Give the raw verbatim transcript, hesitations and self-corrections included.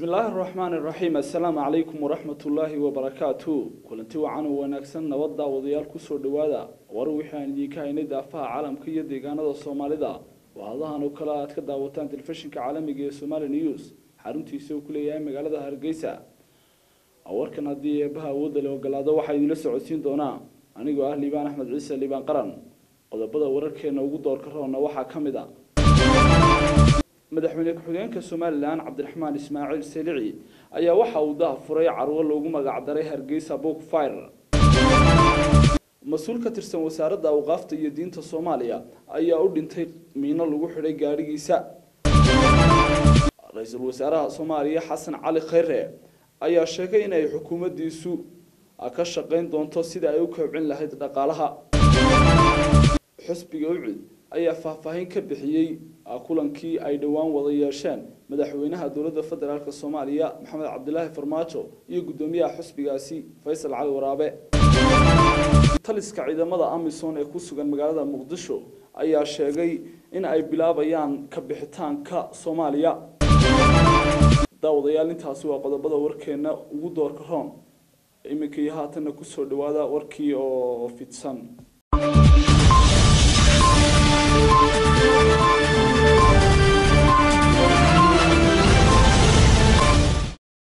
بسم الله الرحمن الرحيم السلام عليكم ورحمة الله وبركاته كلنتي وعن وناكسن نوضع وضيال كسر دوادا وروحان يكاين دافع عالم كي ديغانا الصومالي دا وهذا نوكلات كدا وطن تلفزيون كعالمي الصومالي نيوز حرمتي سو كل ايام مغالده هرغيسا اوركن هدي بها ودل وغلاده waxay idin la socodsiin doonaa anigoo ah Liibaan Axmed Ciise Liibaan Qaran qodobada wararkeena ugu doorka roona waxa kamid ah madaxweyne ku-xigeenka Soomaaliland Cabdiraxmaan Ismaaciil Selici ayaa waxa uu daafuray carwo loogu magac daray Hargeysa Book Fair mas'uul ka tirsan wasaaradda awqaafta iyo diinta Soomaaliya ayaa u dhintay miino lagu xidhay gaarigiisa ra'iisul wasaaraha Soomaaliya Xasan Cali Khayre ayaa sheegay in ay xukuumaddiisu ka shaqeyn doonto sida ay u kobcin lahayd dhaqaalaha xisbiga ucud ayaa faahfaahin ka bixiyay kulankii ay dhawaan wada yeesheen madaxweynaha dowladda federaalka Soomaaliya Maxamed Cabdilaahi Farmaajo iyo gudoomiyaha xisbigaasi Faysal Cali Waraabe taliska ciidamada Amisom ee ku sugan magaalada Muqdisho ayaa sheegay in ay bilaabayaan ka bixitaanka Soomaaliya daawadayaal intaasi waa qodobada warkeena ugu doorka roon imikii haatan ku soo dhawaada warkii oo fidsan